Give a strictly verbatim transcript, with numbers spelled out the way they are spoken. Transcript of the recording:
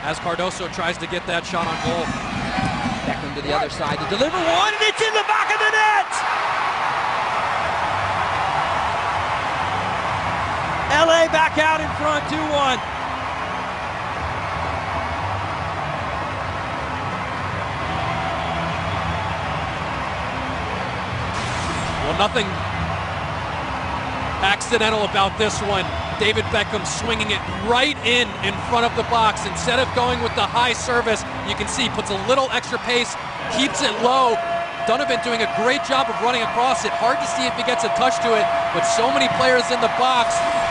as Cardoso tries to get that shot on goal. Beckham to the other side to deliver one, and it's in the back of the net! L A back out in front, two one. Well, nothing accidental about this one. David Beckham swinging it right in in front of the box. Instead of going with the high service, you can see puts a little extra pace, keeps it low. Donovan doing a great job of running across it. Hard to see if he gets a touch to it, but so many players in the box.